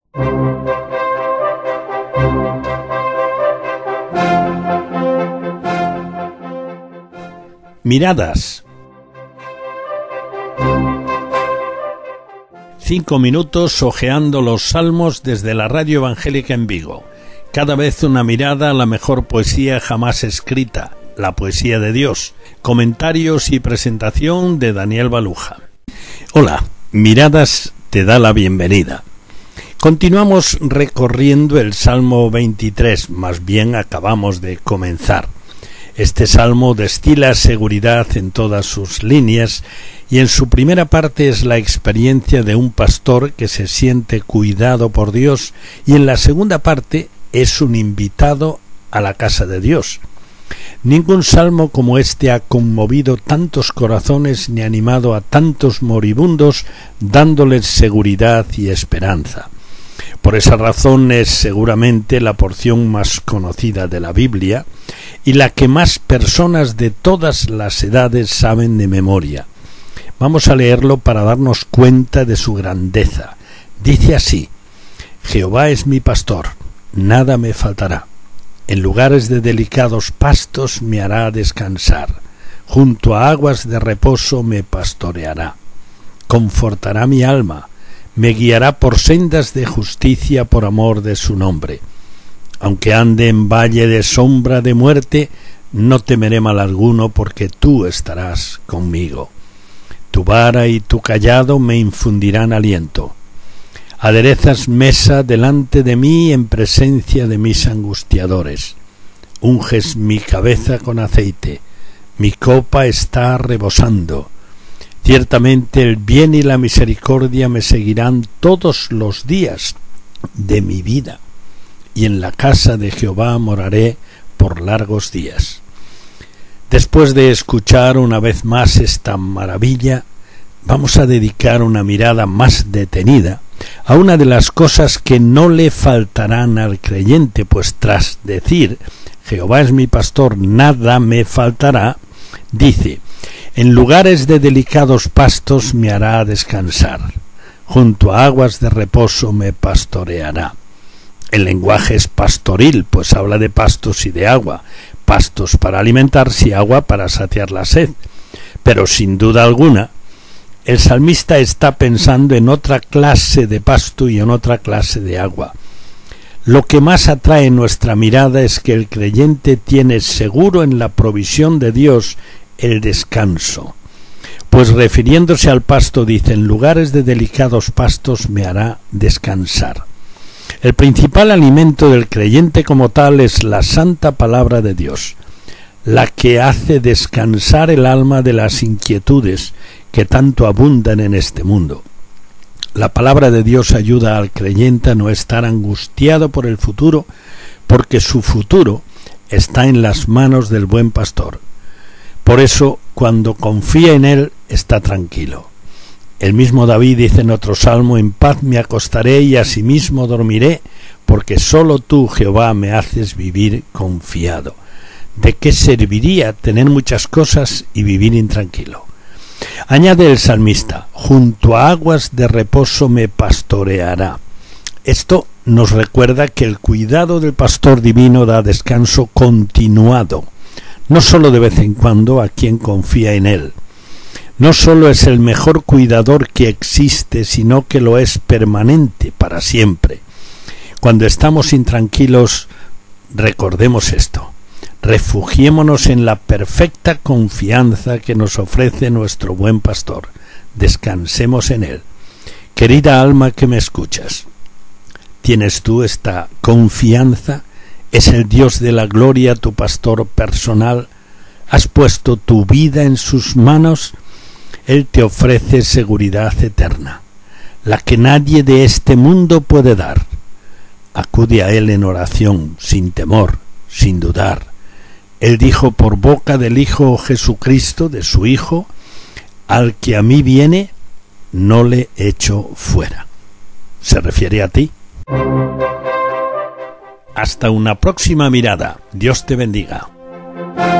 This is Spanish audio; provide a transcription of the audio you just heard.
Miradas. 5 minutos hojeando los salmos desde la Radio Evangélica en Vigo. Cada vez una mirada a la mejor poesía jamás escrita, la poesía de Dios. Comentarios y presentación de Daniel Baluja. Hola, Miradas te da la bienvenida. Continuamos recorriendo el Salmo 23, más bien acabamos de comenzar. Este salmo destila seguridad en todas sus líneas y en su primera parte es la experiencia de un pastor que se siente cuidado por Dios y en la segunda parte es un invitado a la casa de Dios. Ningún salmo como este ha conmovido tantos corazones ni animado a tantos moribundos dándoles seguridad y esperanza. Por esa razón es seguramente la porción más conocida de la Biblia y la que más personas de todas las edades saben de memoria. Vamos a leerlo para darnos cuenta de su grandeza. Dice así: Jehová es mi pastor, nada me faltará. En lugares de delicados pastos me hará descansar. Junto a aguas de reposo me pastoreará. Confortará mi alma. Me guiará por sendas de justicia por amor de su nombre. Aunque ande en valle de sombra de muerte, no temeré mal alguno, porque tú estarás conmigo. Tu vara y tu cayado me infundirán aliento. Aderezas mesa delante de mí en presencia de mis angustiadores. Unges mi cabeza con aceite. Mi copa está rebosando. Ciertamente el bien y la misericordia me seguirán todos los días de mi vida, y en la casa de Jehová moraré por largos días. Después de escuchar una vez más esta maravilla, vamos a dedicar una mirada más detenida a una de las cosas que no le faltarán al creyente, pues tras decir Jehová es mi pastor, nada me faltará, dice: en lugares de delicados pastos me hará descansar, junto a aguas de reposo me pastoreará. El lenguaje es pastoril, pues habla de pastos y de agua, pastos para alimentarse y agua para saciar la sed. Pero sin duda alguna, el salmista está pensando en otra clase de pasto y en otra clase de agua. Lo que más atrae nuestra mirada es que el creyente tiene seguro en la provisión de Dios el descanso, pues refiriéndose al pasto dice: en lugares de delicados pastos me hará descansar. El principal alimento del creyente como tal es la santa palabra de Dios, la que hace descansar el alma de las inquietudes que tanto abundan en este mundo. La palabra de Dios ayuda al creyente a no estar angustiado por el futuro, porque su futuro está en las manos del buen pastor. Por eso, cuando confía en él, está tranquilo. El mismo David dice en otro salmo: en paz me acostaré y asimismo dormiré, porque solo tú, Jehová, me haces vivir confiado. ¿De qué serviría tener muchas cosas y vivir intranquilo? Añade el salmista: junto a aguas de reposo me pastoreará. Esto nos recuerda que el cuidado del pastor divino da descanso continuado, no sólo de vez en cuando a quien confía en él. No sólo es el mejor cuidador que existe, sino que lo es permanente, para siempre. Cuando estamos intranquilos, recordemos esto: refugiémonos en la perfecta confianza que nos ofrece nuestro buen pastor. Descansemos en él. Querida alma que me escuchas, ¿tienes tú esta confianza? ¿Es el Dios de la gloria tu pastor personal? ¿Has puesto tu vida en sus manos? Él te ofrece seguridad eterna, la que nadie de este mundo puede dar. Acude a Él en oración, sin temor, sin dudar. Él dijo por boca del Hijo Jesucristo, de su Hijo: al que a mí viene, no le echo fuera. Se refiere a ti. Hasta una próxima mirada. Dios te bendiga.